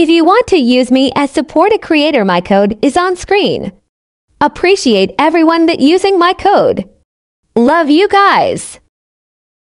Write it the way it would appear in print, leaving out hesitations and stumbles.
If you want to use me as support a creator, my code is on screen. Appreciate everyone that using my code. Love you guys.